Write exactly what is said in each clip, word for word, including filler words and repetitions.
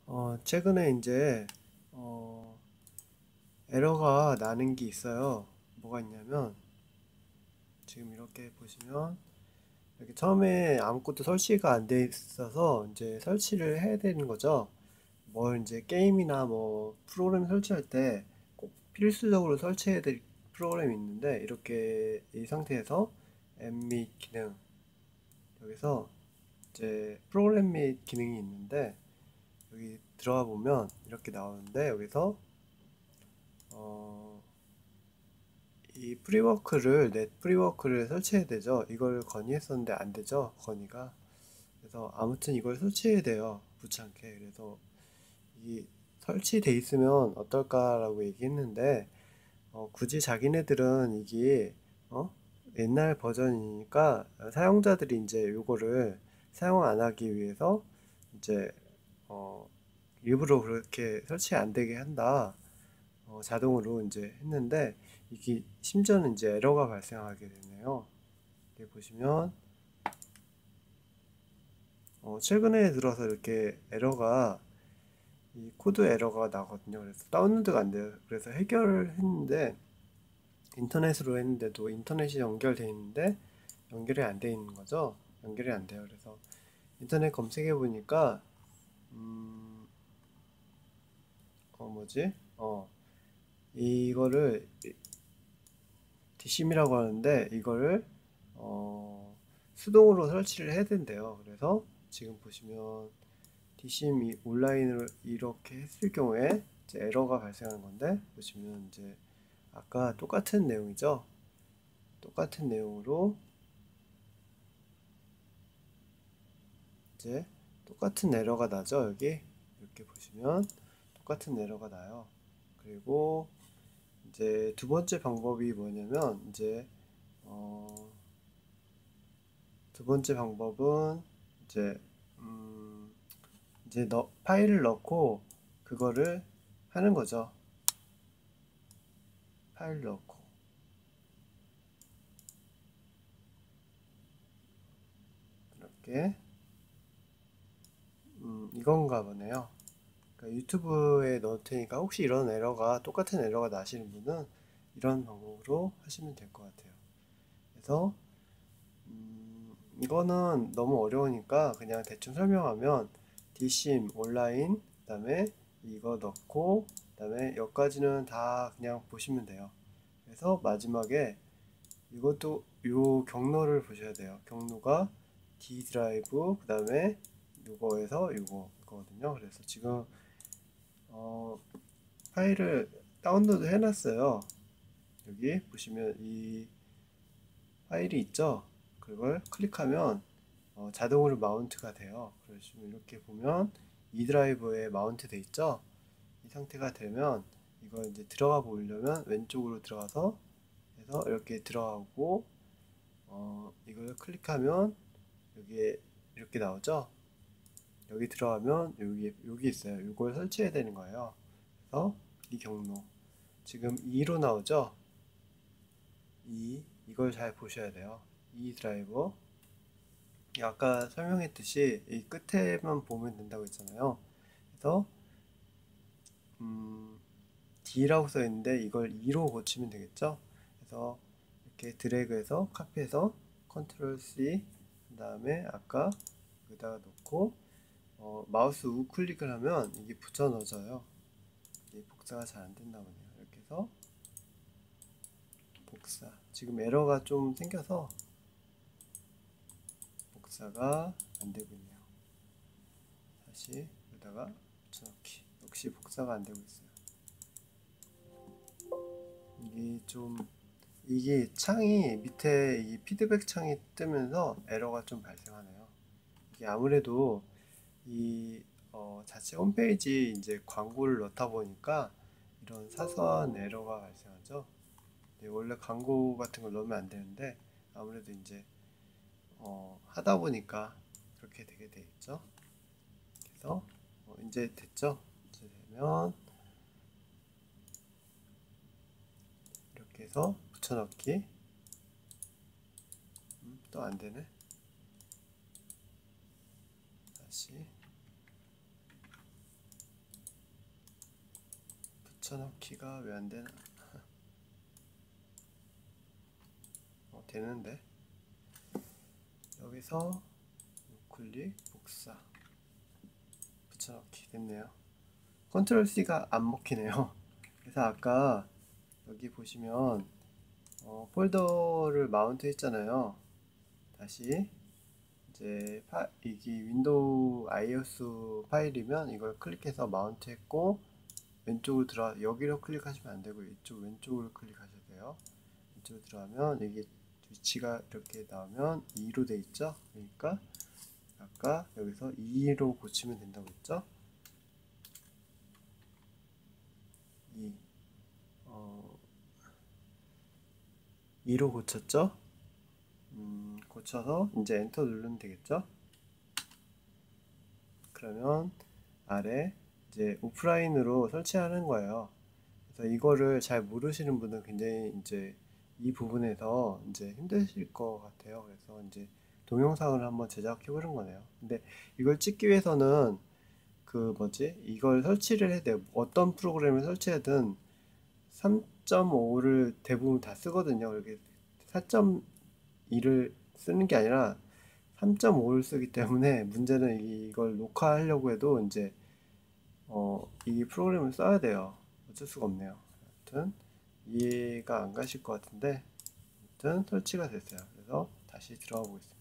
어, 최근에 이제 어, 에러가 나는 게 있어요. 뭐가 있냐면 지금 이렇게 보시면 이렇게 처음에 아무것도 설치가 안 돼 있어서 이제 설치를 해야 되는 거죠. 뭘 이제 게임이나 뭐 프로그램 설치할 때 꼭 필수적으로 설치해야 될 프로그램이 있는데 이렇게 이 상태에서 앱 및 기능 여기서 이제 프로그램 및 기능이 있는데 여기 들어가 보면 이렇게 나오는데 여기서 어, 이 프리워크를 넷 프리워크를 설치해야 되죠. 이걸 건의했었는데 안 되죠. 건의가. 그래서 아무튼 이걸 설치해야 돼요. 붙지않게. 그래서 이 설치돼 있으면 어떨까라고 얘기했는데 어, 굳이 자기네들은 이게 어? 옛날 버전이니까 사용자들이 이제 요거를 사용 안 하기 위해서 이제 어, 일부러 그렇게 설치 안 되게 한다. 어, 자동으로 이제 했는데 이게 심지어는 이제 에러가 발생하게 되네요. 여기 보시면 어, 최근에 들어서 이렇게 에러가 이 코드 에러가 나거든요. 그래서 다운로드가 안 돼요. 그래서 해결을 했는데 인터넷으로 했는데도 인터넷이 연결돼 있는데 연결이 안 돼 있는 거죠. 연결이 안 돼요. 그래서 인터넷 검색해 보니까 음, 어 뭐지? 어 이거를 디심이라고 하는데 이거를 어, 수동으로 설치를 해야 된대요. 그래서 지금 보시면 디심 온라인으로 이렇게 했을 경우에 이제 에러가 발생하는 건데 보시면 이제 아까 똑같은 내용이죠. 똑같은 내용으로 이제 똑같은 에러가 나죠. 여기 이렇게 보시면 똑같은 에러가 나요. 그리고 이제 두 번째 방법이 뭐냐면 이제 어, 두 번째 방법은 이제 음 이제 너 파일을 넣고 그거를 하는 거죠. 파일 넣고 이렇게 음 이건가 보네요. 그러니까 유튜브에 넣을 테니까 혹시 이런 에러가 똑같은 에러가 나시는 분은 이런 방법으로 하시면 될 것 같아요. 그래서 음 이거는 너무 어려우니까 그냥 대충 설명하면 디심 온라인 그다음에 이거 넣고 그다음에 여기까지는 다 그냥 보시면 돼요. 그래서 마지막에 이것도 요 경로를 보셔야 돼요. 경로가 D 드라이브 그 다음에 요거에서 요거 거든요. 그래서 지금 어 파일을 다운로드 해놨어요. 여기 보시면 이 파일이 있죠. 그걸 클릭하면 어, 자동으로 마운트가 돼요. 그러시면 이렇게 보면 이 드라이브에 마운트 돼 있죠. 이 상태가 되면 이걸 이제 들어가 보려면 왼쪽으로 들어가서 해서 이렇게 들어가고 어, 이걸 클릭하면 여기에 이렇게 나오죠. 여기 들어가면 여기 여기 있어요. 이걸 설치해야 되는 거예요. 그래서 이 경로 지금 이로 나오죠. 이 이걸 잘 보셔야 돼요. 이 드라이버 아까 설명했듯이 이 끝에만 보면 된다고 했잖아요. 그래서 음, D라고 써 있는데 이걸 이로 고치면 되겠죠. 그래서 이렇게 드래그해서 카피해서 컨트롤 C 그 다음에 아까 여기다가 놓고 어, 마우스 우클릭을 하면 이게 붙여 넣어져요. 이게 복사가 잘 안 된다 보네요. 이렇게 해서 복사. 지금 에러가 좀 생겨서 복사가 안 되고 있네요. 다시 여기다가 붙여넣기. 역시 복사가 안 되고 있어요. 이게 좀 이게 창이 밑에 이 피드백 창이 뜨면서 에러가 좀 발생하네요. 이게 아무래도 이 어, 자체 홈페이지 이제 광고를 넣다 보니까 이런 사소한 에러가 발생하죠. 네, 원래 광고 같은 걸 넣으면 안 되는데 아무래도 이제 어, 하다 보니까 그렇게 되게 돼 있죠. 그래서 어, 이제 됐죠. 이제 되면 이렇게 해서 붙여넣기. 음, 또 안 되네. 다시 붙여넣기가 왜 안 되나? 어, 되는데. 여기서 우클릭 복사 붙여넣기 됐네요. 컨트롤 C가 안 먹히네요. 그래서 아까 여기 보시면 어, 폴더를 마운트 했잖아요. 다시 이제 파, 이게 윈도우 iOS 파일이면 이걸 클릭해서 마운트 했고 왼쪽으로 들어 여기로 클릭하시면 안 되고 이쪽 왼쪽으로 클릭하셔야 돼요. 이쪽으로 들어가면 이게 위치가 이렇게 나오면 이로 돼 있죠. 그러니까 아까 여기서 이로 고치면 된다고 했죠. 이 어, 이로 고쳤죠. 음, 고쳐서 이제 엔터 누르면 되겠죠. 그러면 아래 이제 오프라인으로 설치하는 거예요. 그래서 이거를 잘 모르시는 분은 굉장히 이제 이 부분에서 이제 힘드실 것 같아요. 그래서 이제 동영상을 한번 제작해 보는 거네요. 근데 이걸 찍기 위해서는 그 뭐지? 이걸 설치를 해야 돼요. 어떤 프로그램을 설치하든 삼 점 오를 대부분 다 쓰거든요. 이렇게 사 점 이를 쓰는 게 아니라 삼 점 오를 쓰기 때문에 문제는 이걸 녹화하려고 해도 이제 어, 이 프로그램을 써야 돼요. 어쩔 수가 없네요. 아무튼 이해가 안 가실 것 같은데 아무튼 설치가 됐어요. 그래서 다시 들어가 보겠습니다.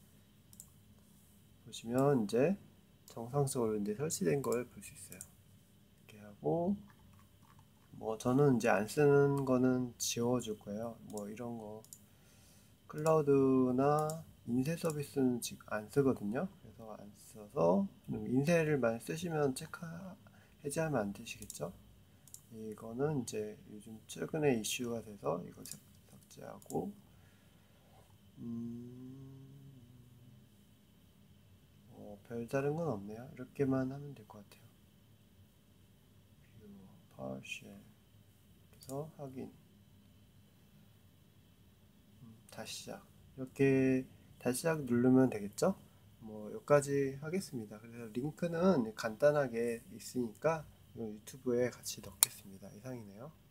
보시면 이제 정상적으로 이제 설치된 걸 볼 수 있어요. 이렇게 하고 뭐 저는 이제 안 쓰는 거는 지워줄 거예요. 뭐 이런 거 클라우드나 인쇄 서비스는 지금 안 쓰거든요. 그래서 안 써서 인쇄를 많이 쓰시면 체크 해제하면 안 되시겠죠? 이거는 이제 요즘 최근에 이슈가 돼서 이거 삭제하고 음, 어, 별다른 건 없네요. 이렇게만 하면 될 것 같아요. 뷰, 파워쉘 그래서 확인 음, 다시 시작 이렇게 다시 시작 누르면 되겠죠? 뭐 여기까지 하겠습니다. 그래서 링크는 간단하게 있으니까 유튜브에 같이 넣겠습니다. 이상이네요.